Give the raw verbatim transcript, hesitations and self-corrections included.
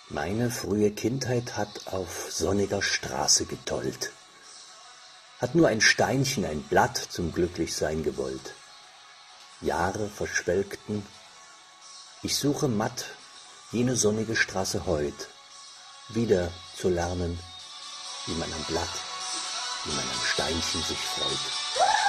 Meine frühe Kindheit hat auf sonniger Straße getollt, hat nur ein Steinchen, ein Blatt zum Glücklichsein gewollt. Jahre verschwelgten, ich suche matt jene sonnige Straße heut, wieder zu lernen, wie man am Blatt, wie man am Steinchen sich freut.